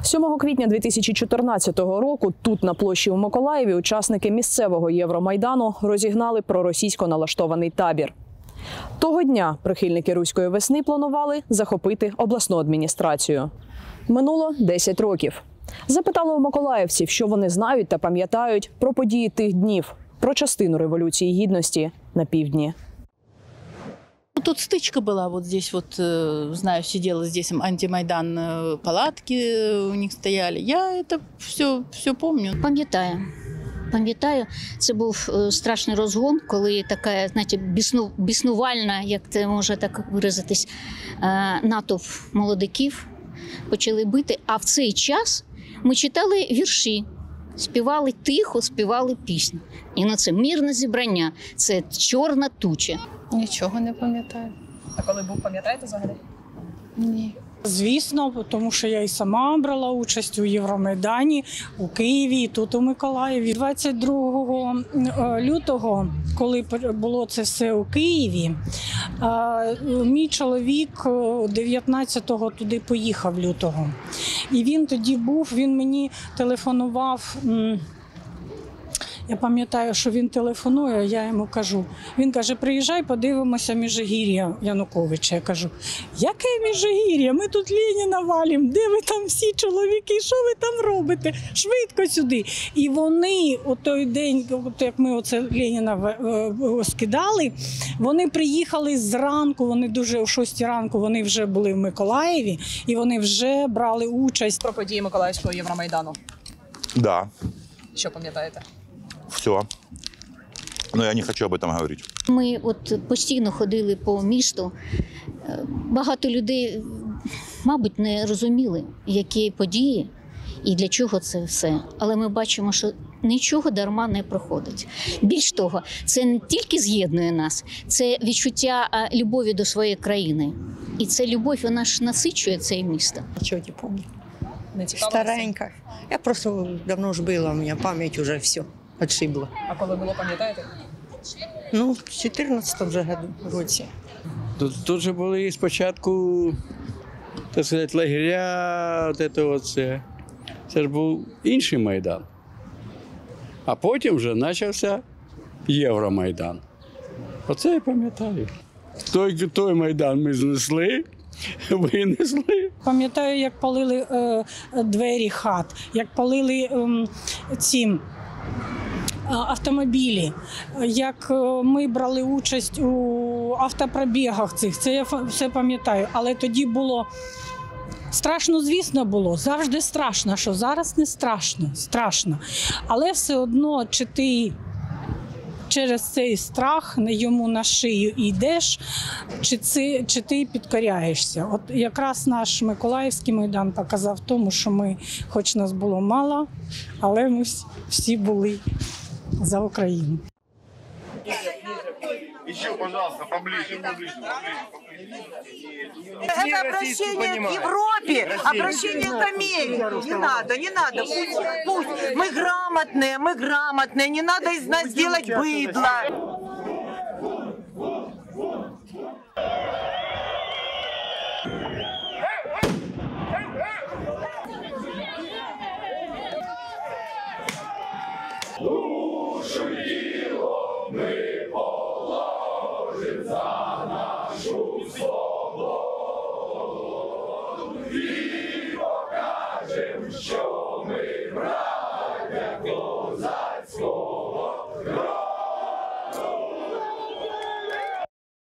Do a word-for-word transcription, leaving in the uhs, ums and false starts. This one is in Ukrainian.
сьомого квітня дві тисячі чотирнадцятого року тут, на площі у Миколаєві, учасники місцевого Євромайдану розігнали проросійсько налаштований табір. Того дня прихильники руської весни планували захопити обласну адміністрацію. Минуло десять років. Запитали у миколаївців, що вони знають та пам'ятають про події тих днів, про частину Революції Гідності на півдні. Тут стычка была, вот здесь вот, знаю, сидела здесь антимайдан, палатки у них стояли. Я это все, все помню. Пам'ятаю. Пам'ятаю, це був страшний розгон, коли така, знаєте, бісну, біснувальна, як це може так виразитись, натовп молодиків почали бити. А в цей час ми читали вірші, співали тихо, співали пісні. І на це мирне зібрання, це чорна туча. Нічого не пам'ятаю. А коли був, пам'ятаєте взагалі? Ні. Звісно, тому що я і сама брала участь у Євромайдані, у Києві, і тут у Миколаєві. двадцять другого лютого, коли було це все у Києві, мій чоловік дев'ятнадцятого туди поїхав лютого. І він тоді був, він мені телефонував. Я пам'ятаю, що він телефонує, я йому кажу. Він каже, приїжджай, подивимося Міжгір'я Януковича. Я кажу, яке Міжгір'я? Ми тут Леніна валимо, де ви там всі чоловіки, що ви там робите? Швидко сюди. І вони, у той день, як ми оце Леніна скидали, вони приїхали зранку, вони дуже о шостій ранку, вони вже були в Миколаєві, і вони вже брали участь. Про події Миколаївського Євромайдану. Да. Що пам'ятаєте? Все. Но я не хочу об этом говорить. Ми от постійно ходили по місту. Багато людей, мабуть, не розуміли, які події і для чого це все. Але ми бачимо, що нічого дарма не проходить. Більш того, це не тільки з'єднує нас, це відчуття любові до своєї країни. І ця любов, вона ж насичує це місто. Ничего не помню. Не цікаво? Старенько. Я просто давно ж была, у меня память уже все отшибла. А коли було, пам'ятаєте? Ну, в чотирнадцятому же году, році. Тут, тут же були спочатку, так сказати, лагеря, от це оце. Це ж був інший Майдан. А потім вже почався Євромайдан. Оце я пам'ятаю. Той, той Майдан ми знесли, винесли. Пам'ятаю, як палили е, двері хат, як палили е, ці автомобілі, як ми брали участь у автопробігах цих, це я все пам'ятаю. Але тоді було страшно, звісно, було, завжди страшно, що зараз не страшно, страшно. Але все одно, чи ти через цей страх йому на шию йдеш, чи, це, чи ти підкоряєшся. От якраз наш Миколаївський Майдан показав тому, що ми, хоч нас було мало, але ми всі були за Україну. Еще, пожалуйста, поближе, поближе, Это обращение к Европе, обращение к Америке. Не надо, не надо. Пусть, пусть. Мы грамотные, мы грамотные. Не надо из нас делать быдло. Що ми браття козацького роду.